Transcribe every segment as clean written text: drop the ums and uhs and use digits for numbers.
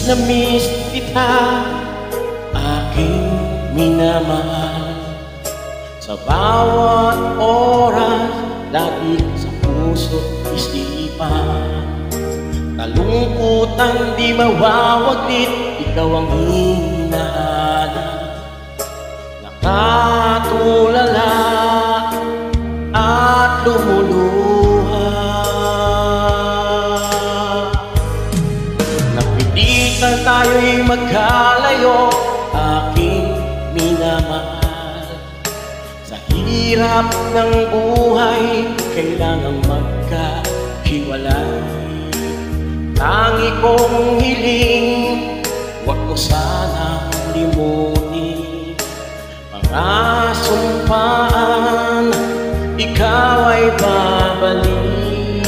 na miss kita, aking minamahal. Sa bawat oras, lagi sa puso't isipan. Kalungkutan di mawawaglit, ikaw ang hinahanap. Nakatulala at lumuluha. Napilitan tayo'y magkalayo, aking minamahal. Sa hirap ng buhay, kailangang magkahiwalay. Tangi kong hiling, huwag ko sanang limutin. Mga sumpaan, ikaw ay babalik.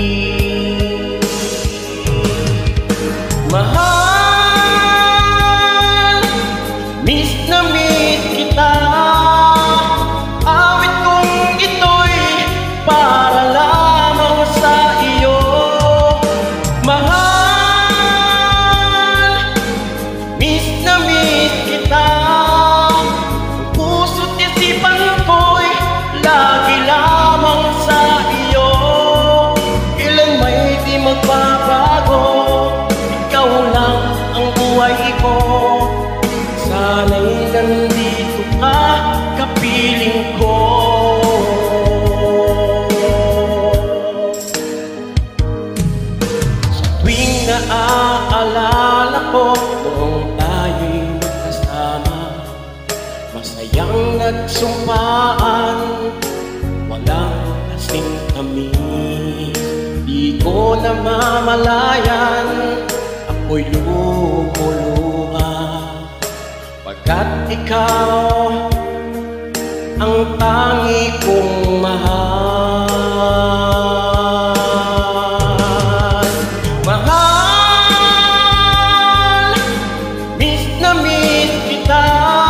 Mahal, miss na miss kita. Awit kong ito'y para lamang sa iyo. Mahal, miss na miss kita. Puso't isipan ko'y lagi lamang sa iyo. Kailan may di magbabago, ikaw lang ang buhay ko. Sana'y nandito ka, kapiling ko. Sa tuwing naaalala ko noong tayo'y magkasama, masayang nagsumpaan, walang kasing tamis. Di ko namamalayan, ako'y lumuluha. Pagkat ikaw ang tangi kong mahal. Mahal, miss na miss kita.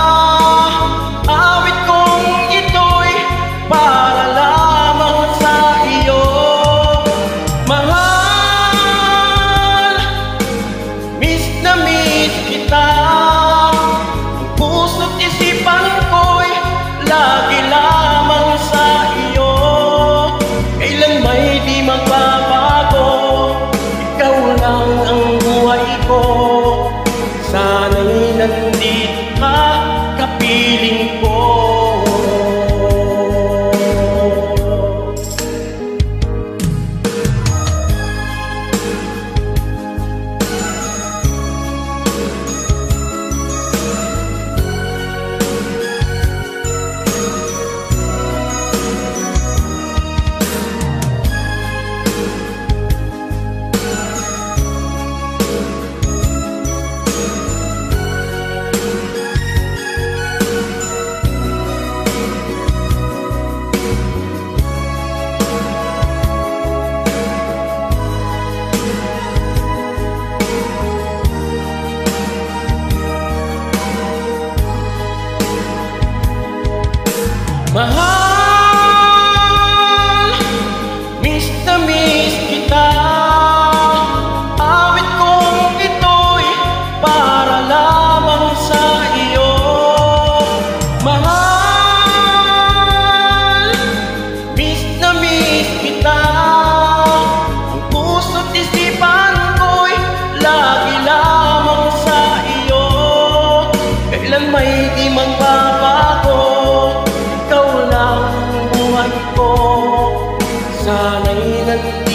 Awit kong ito'y para lamang sa iyo. Mahal, miss na miss kita. Puso't isipan ko'y lagi lamang sa iyo. Kailan may di magbabago, ikaw lang ang buhay ko. Sana'y nandito ka, kapiling ko. Mahal, miss na miss kita. Awit kong ito'y para lamang sa iyo. Mahal, miss na miss kita. Ang puso't isipan ko'y lagi lamang sa iyo. Kailan may di magbabago, ikaw lang ang buhay ko. Sana'y nandito